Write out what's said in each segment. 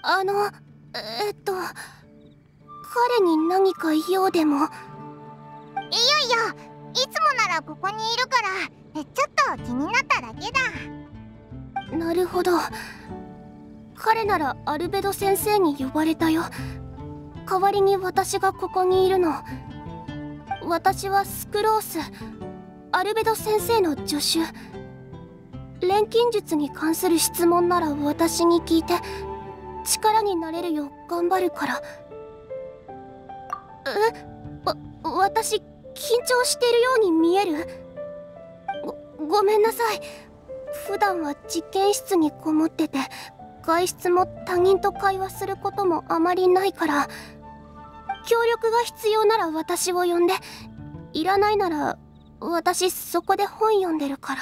あの、彼に何か用でも。いやいや、いつもならここにいるからちょっと気になっただけだ。 なるほど。彼ならアルベド先生に呼ばれたよ。代わりに私がここにいるの。私はスクロース、アルベド先生の助手。錬金術に関する質問なら私に聞いて力になれるよう頑張るから。私緊張しているように見える？ごめんなさい。普段は実験室にこもってて外出も他人と会話することもあまりないから、協力が必要なら私を呼んで、いらないなら私そこで本読んでるから。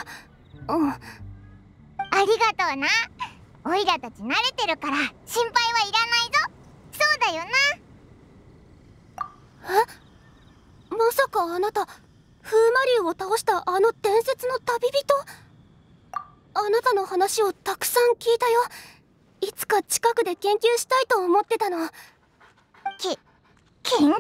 ありがとうな。オイラたち慣れてるから心配はいらないぞ。そうだよな。 まさかあなた風魔竜を倒したあの伝説の旅人？あなたの話をたくさん聞いたよ。いつか近くで研究したいと思ってたの。 研究？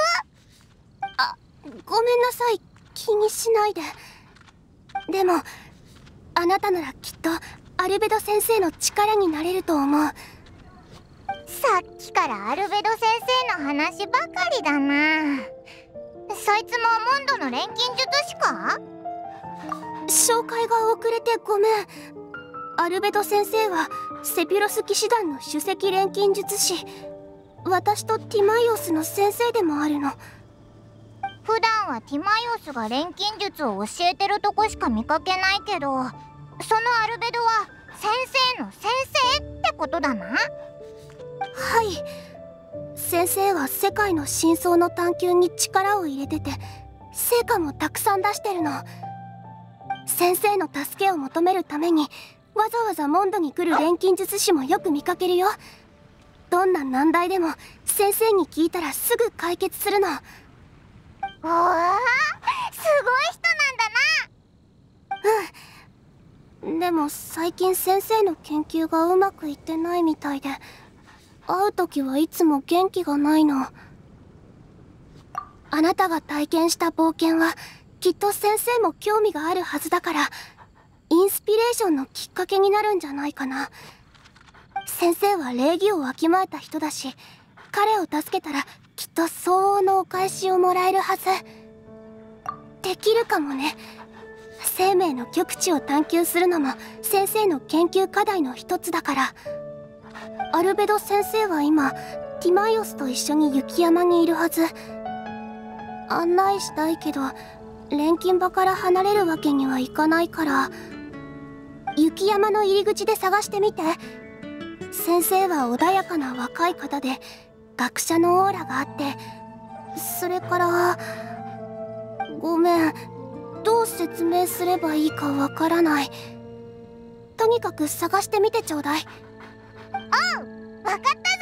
ごめんなさい、気にしないで。でもあなたならきっとアルベド先生の力になれると思う。 さっきからアルベド先生の話ばかりだな。そいつもモンドの錬金術師か？ 紹介が遅れてごめん。アルベド先生はセピュロス騎士団の首席錬金術師。私とティマイオスの先生でもあるの。 普段はティマイオスが錬金術を教えてるとこしか見かけないけど、そのアルベドは先生の先生ってことだな。はい、 先生は世界の真相の探求に力を入れてて成果もたくさん出してるの。先生の助けを求めるためにわざわざモンドに来る錬金術師もよく見かけるよ。どんな難題でも先生に聞いたらすぐ解決するの。 おわ、すごい人なんだな。でも最近先生の研究がうまくいってないみたいで、会う時はいつも元気がないの。あなたが体験した冒険はきっと先生も興味があるはずだから、インスピレーションのきっかけになるんじゃないかな。先生は礼儀をわきまえた人だし、彼を助けたらきっと相応のお返しをもらえるはず。できるかもね。生命の極致を探求するのも先生の研究課題の一つだから。アルベド先生は今ティマイオスと一緒に雪山にいるはず。案内したいけど錬金場から離れるわけにはいかないから、雪山の入り口で探してみて。先生は穏やかな若い方で学者のオーラがあって、それからごめん、どう説明すればいいかわからない。とにかく探してみてちょうだい。 おう、わかった。